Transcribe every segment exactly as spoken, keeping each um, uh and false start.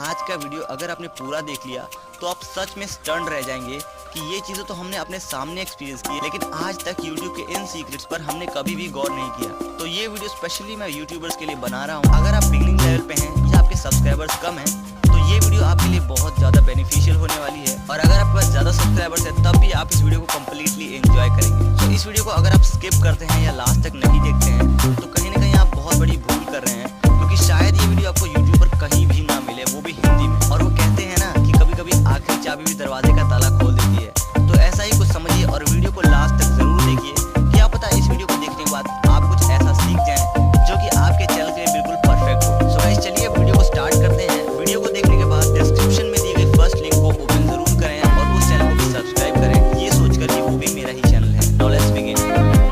आज का वीडियो अगर आपने पूरा देख लिया तो आप सच में स्टन्ड रह जाएंगे कि ये चीज़ें तो हमने अपने सामने एक्सपीरियंस की है, लेकिन आज तक यूट्यूब के इन सीक्रेट्स पर हमने कभी भी गौर नहीं किया। तो ये वीडियो स्पेशली मैं यूट्यूबर्स के लिए बना रहा हूँ। अगर आप बिगिनिंग लेवल पे हैं या आपके सब्सक्राइबर्स कम हैं तो ये वीडियो आपके लिए बहुत ज़्यादा बेनिफिशियल होने वाली है, और अगर आपके पास ज़्यादा सब्सक्राइबर्स है तब भी आप इस वीडियो को कम्प्लीटली एंजॉय करेंगे। तो इस वीडियो को अगर आप स्किप करते हैं या लास्ट तक नहीं देखते हैं तो कहीं ना कहीं आप बहुत बड़ी भूल कर रहे हैं, क्योंकि शायद ये वीडियो आपको यूट्यूब पर कहीं भी ना मिले, वो भी हिंदी में। और वो कहते हैं ना कि कभी कभी आखिरी चाबी भी दरवाजे का ताला खोल देती है। तो ऐसा ही कुछ समझिए और वीडियो को लास्ट तक जरूर देखिए। क्या पता इस वीडियो को देखने के बाद आप कुछ ऐसा सीख जाएं जो कि आपके चैनल के लिए बिल्कुल परफेक्ट हो। सो गाइस चलिए वीडियो को स्टार्ट करते हैं। वीडियो को देखने के बाद डिस्क्रिप्शन में दी गई फर्स्ट लिंक को ओपन जरूर करें और उस चैनल को भी सब्सक्राइब करें, ये सोचकर कि वो भी मेरा ही चैनल है। Now let's begin.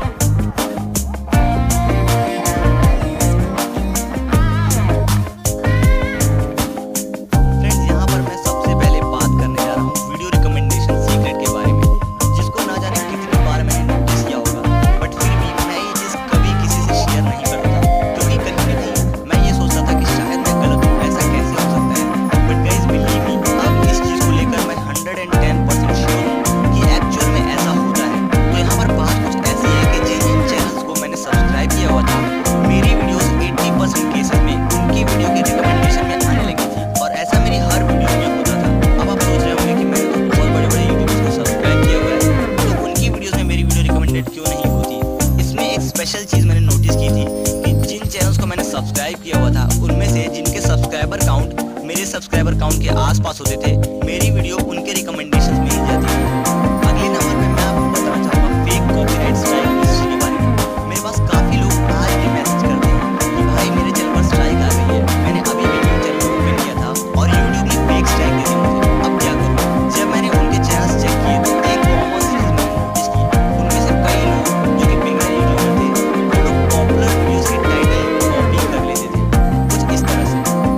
स्पेशल चीज़ मैंने नोटिस की थी कि जिन चैनल्स को मैंने सब्सक्राइब किया हुआ था उनमें से जिनके सब्सक्राइबर काउंट मेरे सब्सक्राइबर काउंट के आसपास होते थे, मेरी वीडियो उनके रिकमेंडेशंस में ही जाती थी। अगले नंबर पे मैं आपको बताना चाहूँगा फेक कॉपीराइट स्ट्राइक हिस्ट्री के बारे में। मेरे पास काफ़ी लोग आज भी मैसेज करते हैं कि भाई मेरे चैनल पर स्ट्राइक आ गई है, मैंने अभी भी न्यू चैनल ओपन किया था और यूट्यूब ने फेक स्ट्राइक दे दी मुझे, अब क्या करूँ। जब मैंने उनके चैनल्स चेक किए तो एक कॉमन चीज़ मैंने नोटिस की, उनमें से कई लोग जो कि बिगिनर यूट्यूबर थे वो लोग पॉपुलर वीडियोस के टाइटल कॉपी कर लेते थे कुछ इस तरह से।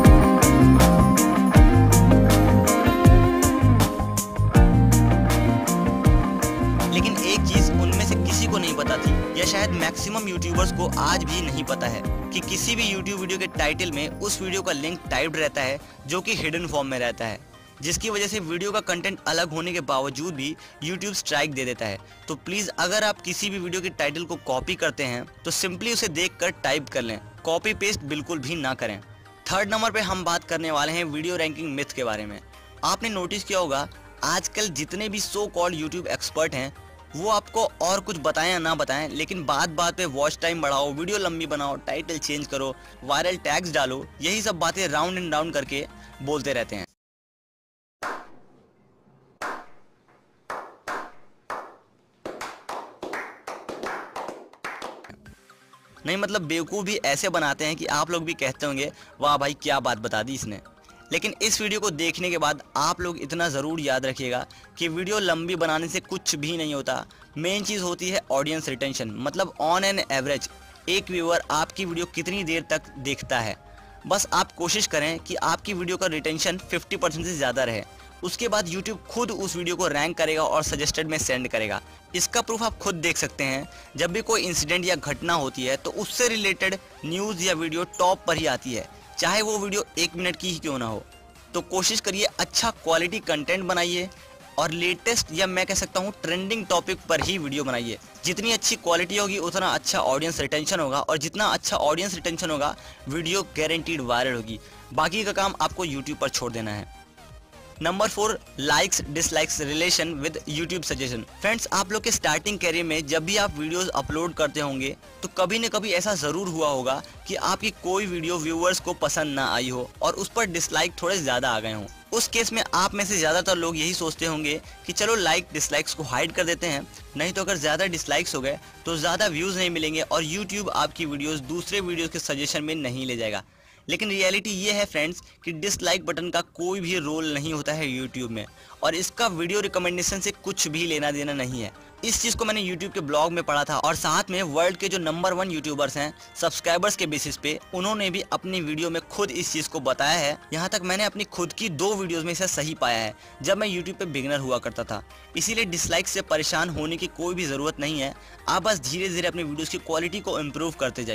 लेकिन एक चीज उनमें से किसी को नहीं पता थी, या शायद मैक्सिमम यूट्यूबर्स को आज भी नहीं पता है, कि किसी भी यूट्यूब वीडियो के टाइटल में उस वीडियो का लिंक टाइप्ड रहता है जो कि हिडन फॉर्म में रहता है, जिसकी वजह से वीडियो का कंटेंट अलग होने के बावजूद भी यूट्यूब स्ट्राइक दे देता है। तो प्लीज अगर आप किसी भी वीडियो के टाइटल को कॉपी करते हैं तो सिंपली उसे देखकर टाइप कर लें, कॉपी पेस्ट बिल्कुल भी ना करें। थर्ड नंबर पे हम बात करने वाले हैं वीडियो रैंकिंग मिथ के बारे में। आपने नोटिस किया होगा आजकल जितने भी सो कॉल्ड यूट्यूब एक्सपर्ट हैं वो आपको और कुछ बताएं या ना बताएं, लेकिन बात बात पे वॉच टाइम बढ़ाओ, वीडियो लंबी बनाओ, टाइटल चेंज करो, वायरल टैग्स डालो, यही सब बातें राउंड एंड राउंड करके बोलते रहते हैं। नहीं मतलब बेवकूफ़ भी ऐसे बनाते हैं कि आप लोग भी कहते होंगे वाह भाई क्या बात बता दी इसने। लेकिन इस वीडियो को देखने के बाद आप लोग इतना ज़रूर याद रखिएगा कि वीडियो लंबी बनाने से कुछ भी नहीं होता। मेन चीज़ होती है ऑडियंस रिटेंशन, मतलब ऑन एन एवरेज एक व्यूअर आपकी वीडियो कितनी देर तक देखता है। बस आप कोशिश करें कि आपकी वीडियो का रिटेंशन फिफ्टी परसेंट से ज़्यादा रहे, उसके बाद YouTube खुद उस वीडियो को रैंक करेगा और सजेस्टेड में सेंड करेगा। इसका प्रूफ आप खुद देख सकते हैं, जब भी कोई इंसिडेंट या घटना होती है तो उससे रिलेटेड न्यूज़ या वीडियो टॉप पर ही आती है, चाहे वो वीडियो एक मिनट की ही क्यों ना हो। तो कोशिश करिए अच्छा क्वालिटी कंटेंट बनाइए और लेटेस्ट या मैं कह सकता हूँ ट्रेंडिंग टॉपिक पर ही वीडियो बनाइए। जितनी अच्छी क्वालिटी होगी उतना अच्छा ऑडियंस रिटेंशन होगा, और जितना अच्छा ऑडियंस रिटेंशन होगा वीडियो गारंटीड वायरल होगी। बाकी का काम आपको यूट्यूब पर छोड़ देना है। Number four, likes dislikes relation with YouTube suggestion. Friends, आप लोग के स्टार्टिंग कैरियर में जब भी आप वीडियोस अपलोड करते होंगे तो कभी न कभी ऐसा ज़रूर हुआ होगा कि आपकी कोई वीडियो व्यूअर्स को पसंद ना आई हो और उस पर डिसलाइक थोड़े ज़्यादा आ गए हों। उस केस में आप में से ज़्यादातर लोग यही सोचते होंगे कि चलो लाइक डिसलाइक्स को हाइड कर देते हैं, नहीं तो अगर ज़्यादा डिसलाइक्स हो गए तो ज़्यादा व्यूज़ नहीं मिलेंगे और यूट्यूब आपकी वीडियोज़ दूसरे वीडियोज़ के सजेशन में नहीं ले जाएगा। लेकिन रियलिटी ये है फ्रेंड्स कि डिसलाइक बटन का कोई भी रोल नहीं होता है यूट्यूब में, और इसका वीडियो रिकमेंडेशन से कुछ भी लेना देना नहीं है। इस चीज़ को मैंने यूट्यूब के ब्लॉग में पढ़ा था, और साथ में वर्ल्ड के जो नंबर वन यूट्यूबर्स हैं सब्सक्राइबर्स के बेसिस पे उन्होंने भी अपनी वीडियो में खुद इस चीज़ को बताया है। यहाँ तक मैंने अपनी खुद की दो वीडियोज़ में इसे सही पाया है जब मैं यूट्यूब पे बिगिनर हुआ करता था। इसीलिए डिसलाइक से परेशान होने की कोई भी ज़रूरत नहीं है, आप बस धीरे धीरे अपनी वीडियोज़ की क्वालिटी को इम्प्रूव करते जाइए।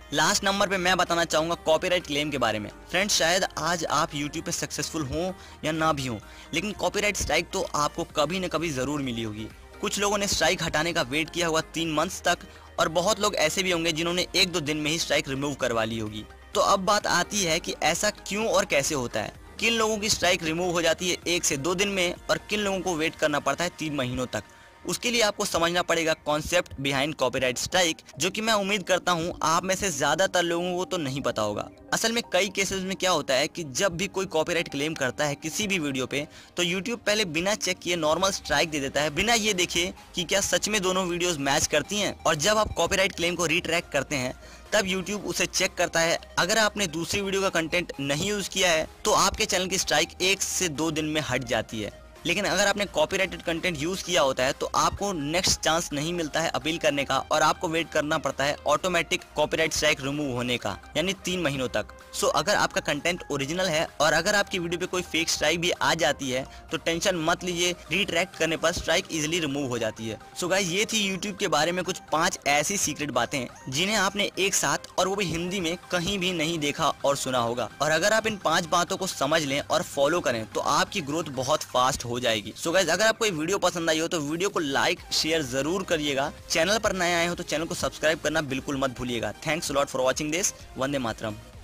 लास्ट नंबर पे मैं बताना चाहूँगा कॉपीराइट क्लेम के बारे में। फ्रेंड्स, शायद आज आप यूट्यूब पे सक्सेसफुल हों या ना भी हों, लेकिन कॉपीराइट स्ट्राइक तो आपको कभी न कभी ज़रूर मिली होगी। कुछ लोगों ने स्ट्राइक हटाने का वेट किया हुआ तीन मंथ्स तक, और बहुत लोग ऐसे भी होंगे जिन्होंने एक दो दिन में ही स्ट्राइक रिमूव करवा ली होगी। तो अब बात आती है कि ऐसा क्यों और कैसे होता है। किन लोगों की स्ट्राइक रिमूव हो जाती है एक से दो दिन में और किन लोगों को वेट करना पड़ता है तीन महीनों तक। उसके लिए आपको समझना पड़ेगा कॉन्सेप्ट बिहाइंड कॉपीराइट स्ट्राइक, जो कि मैं उम्मीद करता हूं आप में से ज्यादातर लोगों को तो नहीं पता होगा। असल में कई केसेस में क्या होता है कि जब भी कोई कॉपीराइट क्लेम करता है किसी भी वीडियो पे, तो यूट्यूब पहले बिना चेक किए नॉर्मल स्ट्राइक दे देता है, बिना ये देखे कि क्या सच में दोनों वीडियोस मैच करती हैं। और जब आप कॉपीराइट क्लेम को रीट्रैक करते हैं तब यूट्यूब उसे चेक करता है। अगर आपने दूसरी वीडियो का कंटेंट नहीं यूज किया है तो आपके चैनल की स्ट्राइक एक से दो दिन में हट जाती है। लेकिन अगर आपने कॉपीराइटेड कंटेंट यूज किया होता है तो आपको नेक्स्ट चांस नहीं मिलता है अपील करने का, और आपको वेट करना पड़ता है ऑटोमेटिक कॉपीराइट स्ट्राइक रिमूव होने का, यानी तीन महीनों तक। सो so, अगर आपका कंटेंट ओरिजिनल है और अगर आपकी वीडियो पे कोई फेक स्ट्राइक भी आ जाती है तो टेंशन मत लीजिए, रीट्रैक्ट करने पर स्ट्राइक इजिली रिमूव हो जाती है। सो so गाइस, ये थी यूट्यूब के बारे में कुछ पांच ऐसी सीक्रेट बातें जिन्हें आपने एक साथ और वो भी हिंदी में कहीं भी नहीं देखा और सुना होगा। और अगर आप इन पांच बातों को समझ लें और फॉलो करें तो आपकी ग्रोथ बहुत फास्ट हो जाएगी। सो so गाइस, अगर आपको ये वीडियो पसंद आई हो तो वीडियो को लाइक शेयर जरूर करिएगा। चैनल पर नए आए हो तो चैनल को सब्सक्राइब करना बिल्कुल मत भूलिएगा। Thanks lot for watching this. वंदे मातरम।